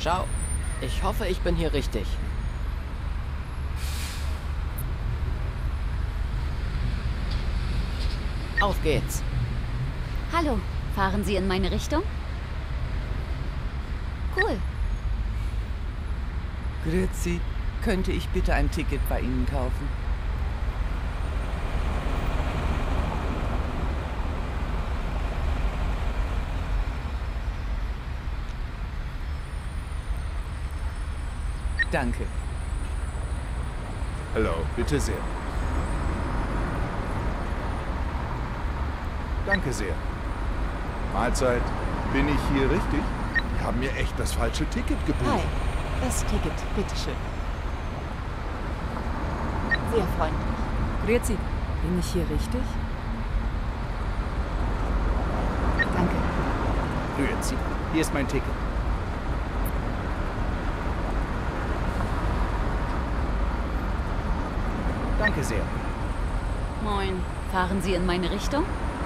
Ciao. Ich hoffe, ich bin hier richtig. Auf geht's. Hallo, fahren Sie in meine Richtung? Cool. Grüezi, könnte ich bitte ein Ticket bei Ihnen kaufen? Danke. Hallo, bitte sehr. Danke sehr. Mahlzeit. Bin ich hier richtig? Die haben mir echt das falsche Ticket gebucht. Hi, das Ticket, bitteschön. Sehr freundlich. Grüezi, bin ich hier richtig? Danke. Grüezi, hier ist mein Ticket. Danke sehr. Moin. Fahren Sie in meine Richtung?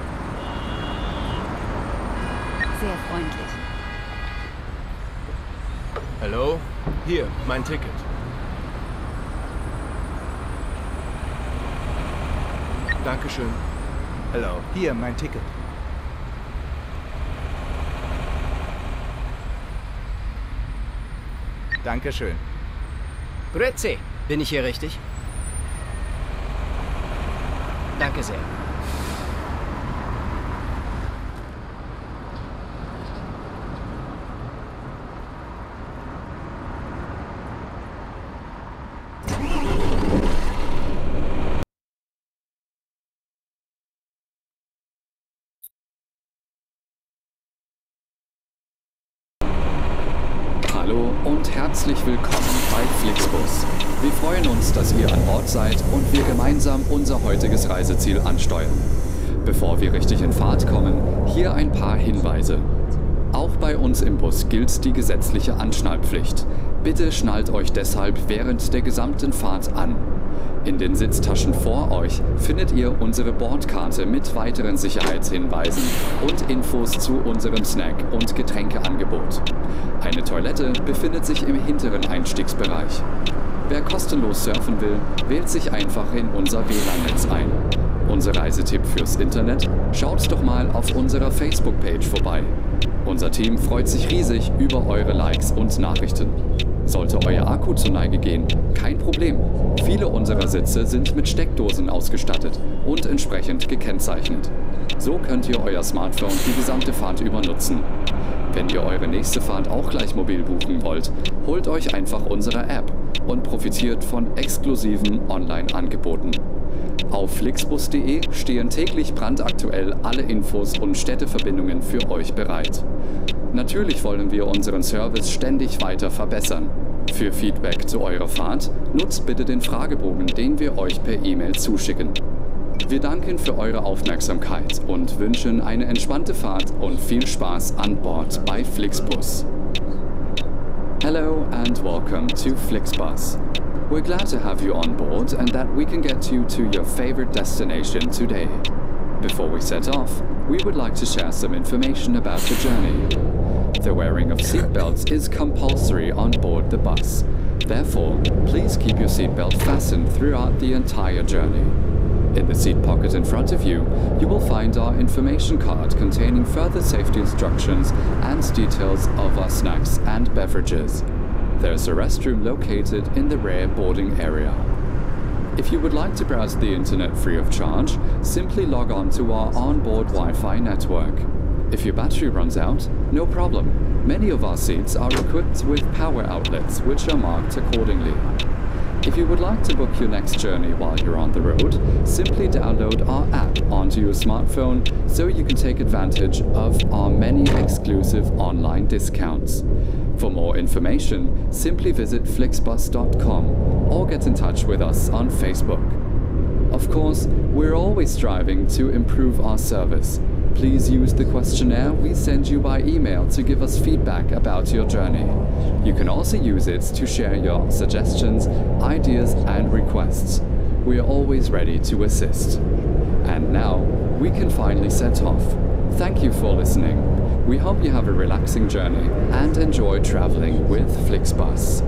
Sehr freundlich. Hallo? Hier, mein Ticket. Dankeschön. Hallo, hier mein Ticket. Dankeschön. Grüezi. Bin ich hier richtig? Danke sehr. Hallo und herzlich willkommen bei Flixbus. Wir freuen uns, dass ihr an Bord seid und wir gemeinsam unser heutiges Reiseziel ansteuern. Bevor wir richtig in Fahrt kommen, hier ein paar Hinweise. Auch bei uns im Bus gilt die gesetzliche Anschnallpflicht. Bitte schnallt euch deshalb während der gesamten Fahrt an. In den Sitztaschen vor euch findet ihr unsere Bordkarte mit weiteren Sicherheitshinweisen und Infos zu unserem Snack- und Getränkeangebot. Eine Toilette befindet sich im hinteren Einstiegsbereich. Wer kostenlos surfen will, wählt sich einfach in unser WLAN-Netz ein. Unser Reisetipp fürs Internet? Schaut doch mal auf unserer Facebook-Page vorbei. Unser Team freut sich riesig über eure Likes und Nachrichten. Sollte euer Akku zur Neige gehen, kein Problem. Viele unserer Sitze sind mit Steckdosen ausgestattet und entsprechend gekennzeichnet. So könnt ihr euer Smartphone die gesamte Fahrt über nutzen. Wenn ihr eure nächste Fahrt auch gleich mobil buchen wollt, holt euch einfach unsere App und profitiert von exklusiven Online-Angeboten. Auf flixbus.de stehen täglich brandaktuell alle Infos und Städteverbindungen für euch bereit. Natürlich wollen wir unseren Service ständig weiter verbessern. Für Feedback zu eurer Fahrt nutzt bitte den Fragebogen, den wir euch per E-Mail zuschicken. Wir danken für eure Aufmerksamkeit und wünschen eine entspannte Fahrt und viel Spaß an Bord bei Flixbus. Hello and welcome to Flixbus. We're glad to have you on board and that we can get you to your favorite destination today. Before we set off, we would like to share some information about the journey. The wearing of seatbelts is compulsory on board the bus. Therefore, please keep your seatbelt fastened throughout the entire journey. In the seat pocket in front of you, you will find our information card containing further safety instructions and details of our snacks and beverages. There's a restroom located in the rear boarding area. If you would like to browse the internet free of charge, simply log on to our onboard Wi-Fi network. If your battery runs out, no problem. Many of our seats are equipped with power outlets, which are marked accordingly. If you would like to book your next journey while you're on the road, simply download our app onto your smartphone so you can take advantage of our many exclusive online discounts. For more information, simply visit flixbus.com or get in touch with us on Facebook. Of course, we're always striving to improve our service. Please use the questionnaire we send you by email to give us feedback about your journey. You can also use it to share your suggestions, ideas and requests. We are always ready to assist. And now, we can finally set off. Thank you for listening. We hope you have a relaxing journey and enjoy traveling with Flixbus.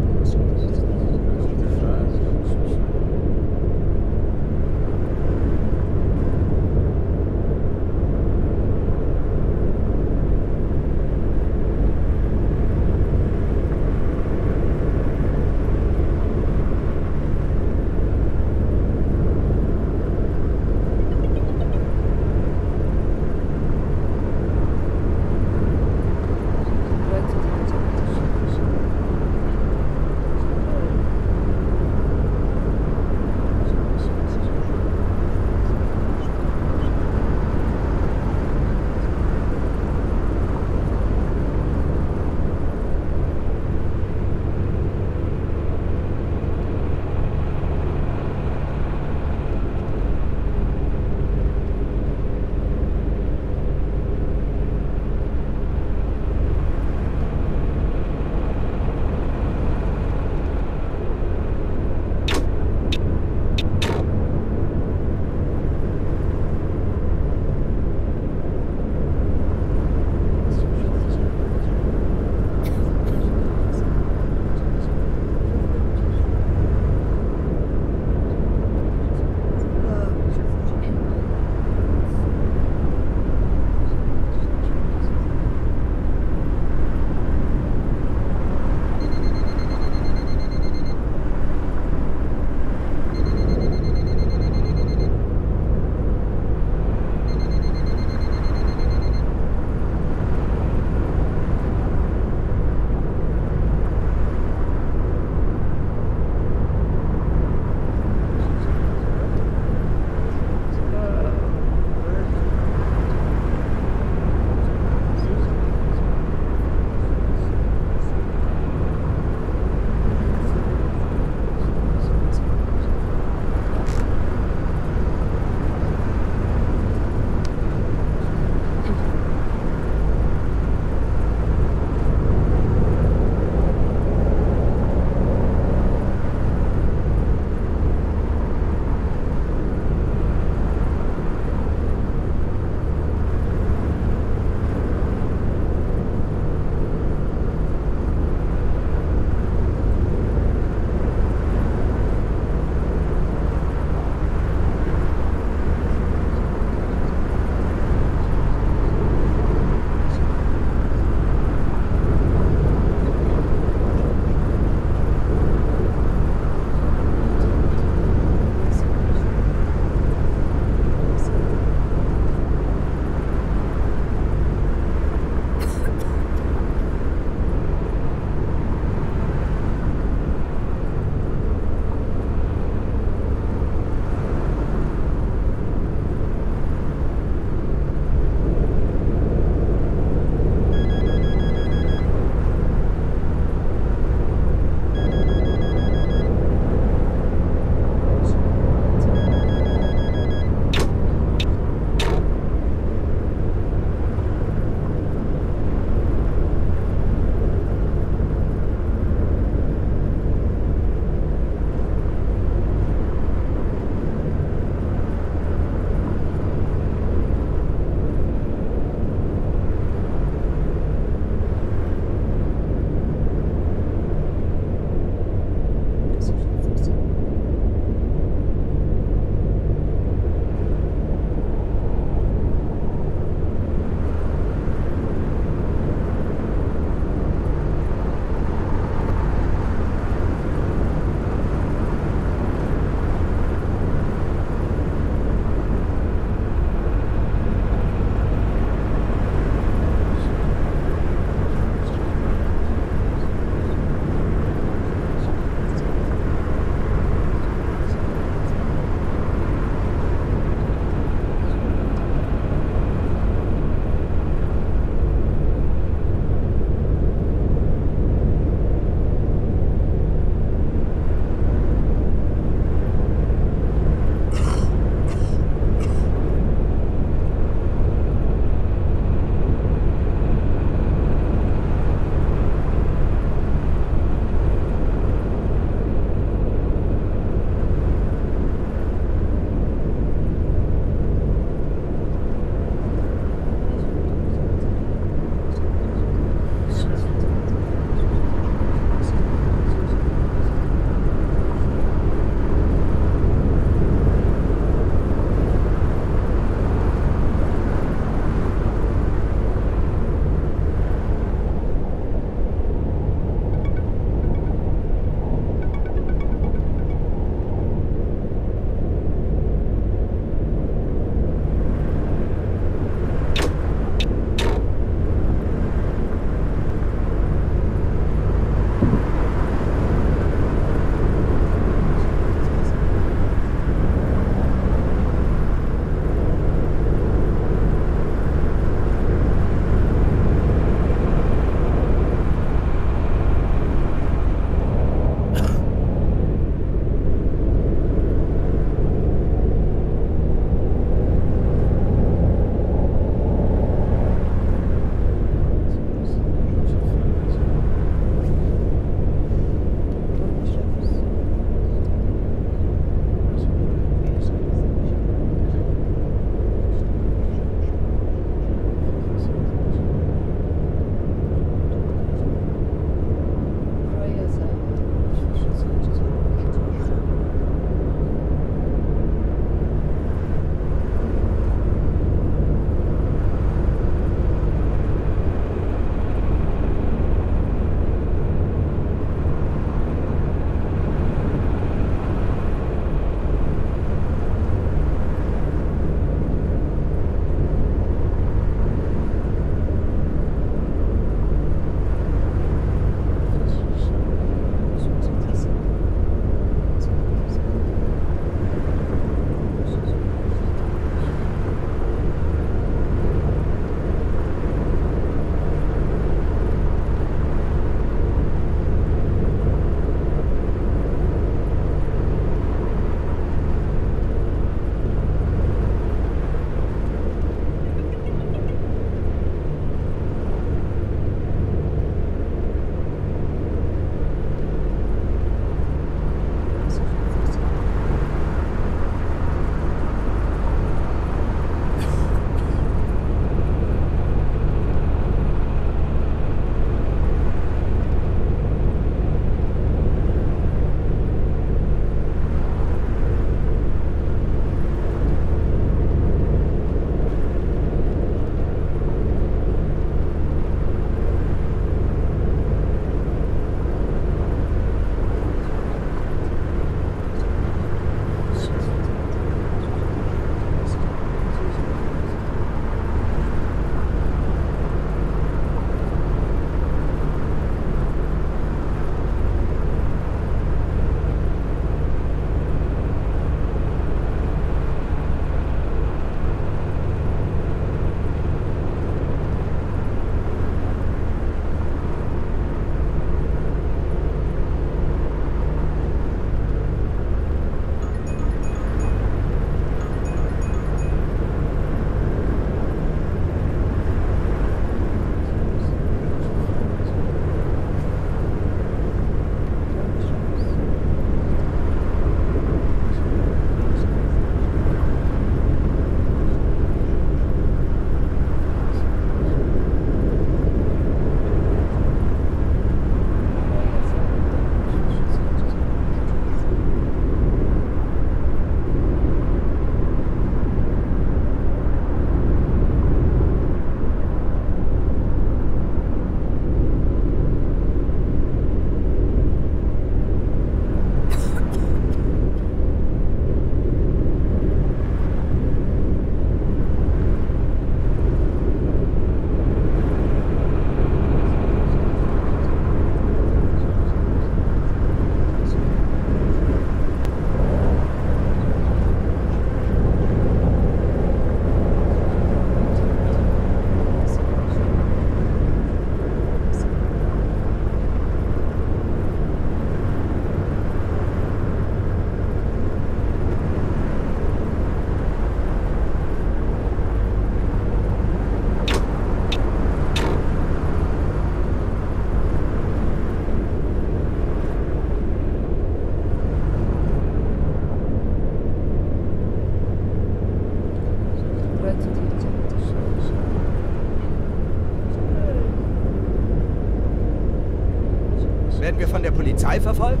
Werden wir von der Polizei verfolgt?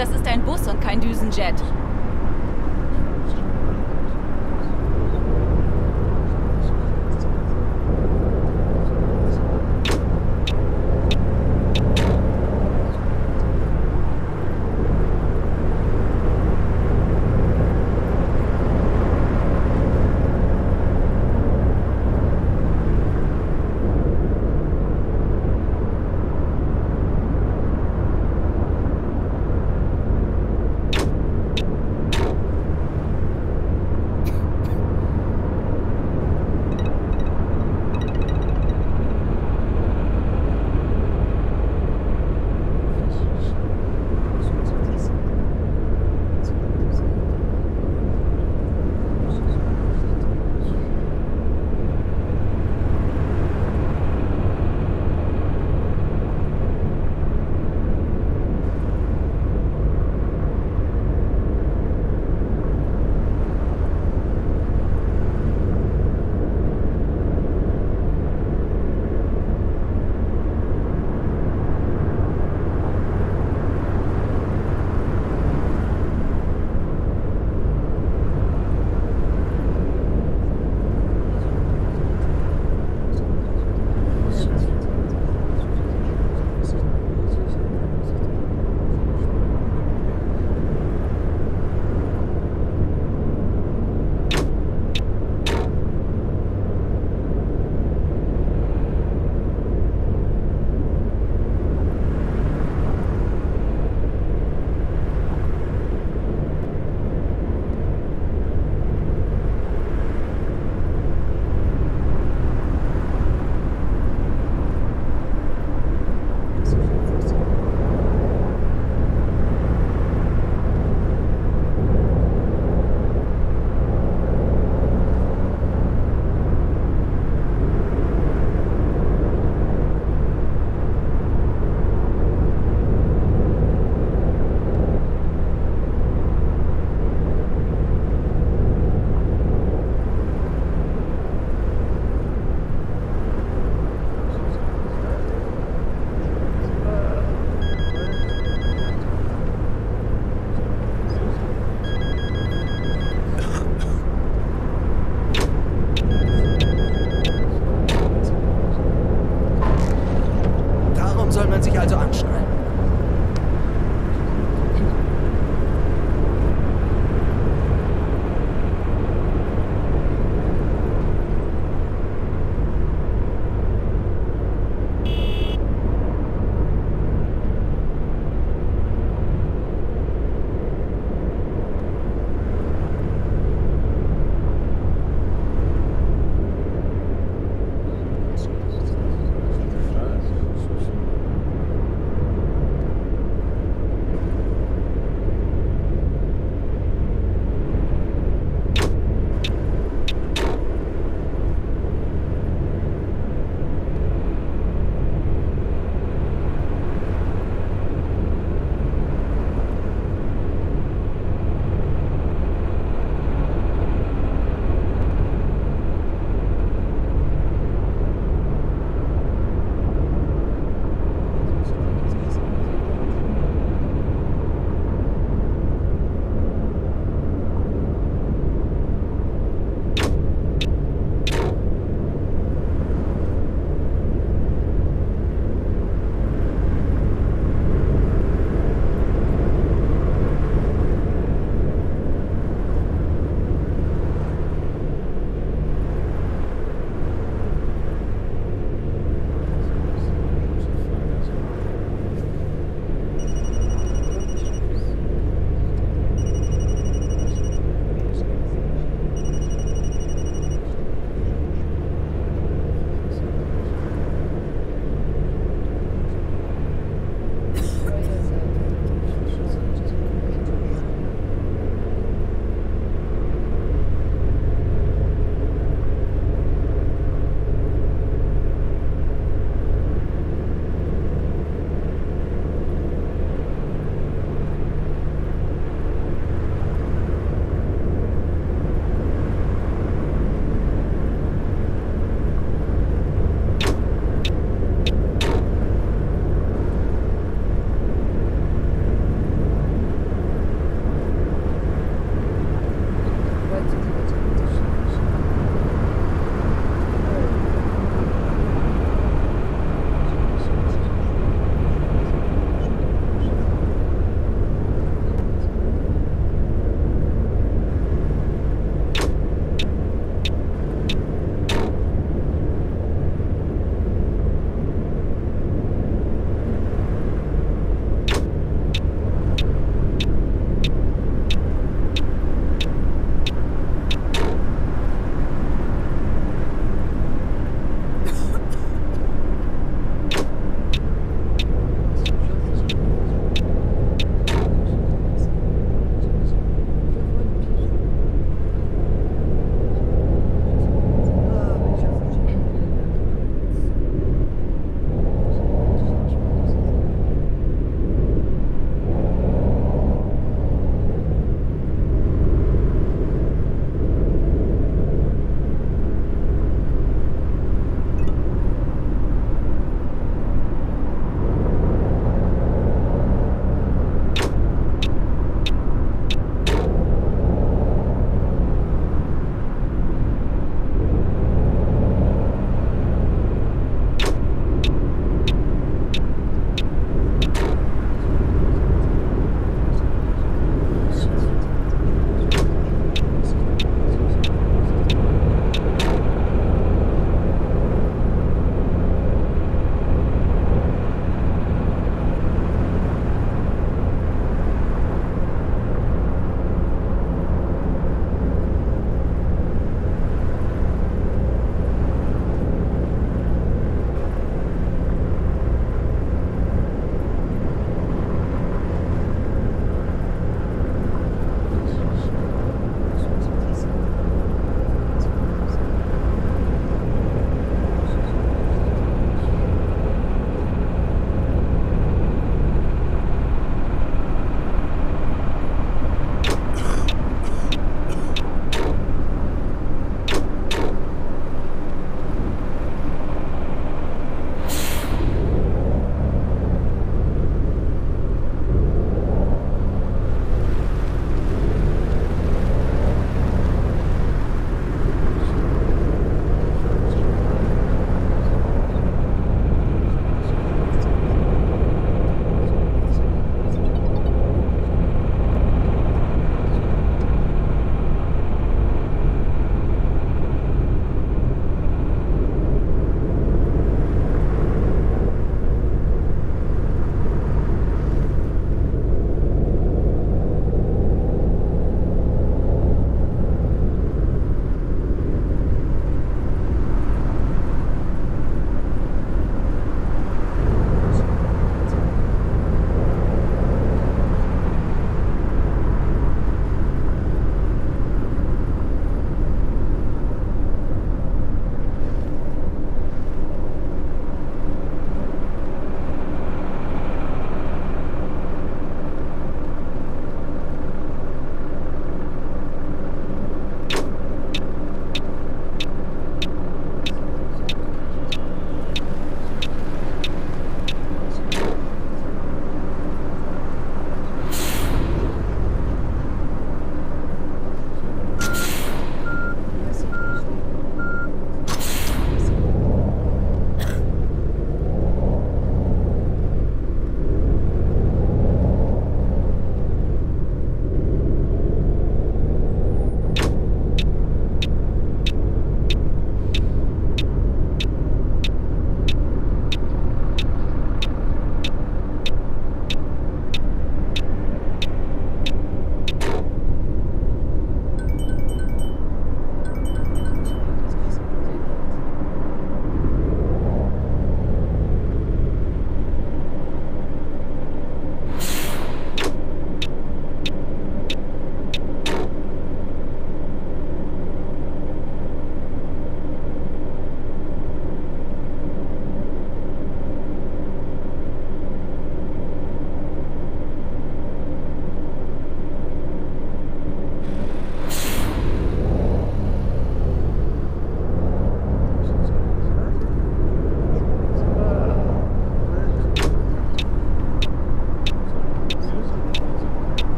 das ist ein Bus und kein Düsenjet.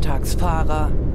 Sonntagsfahrer.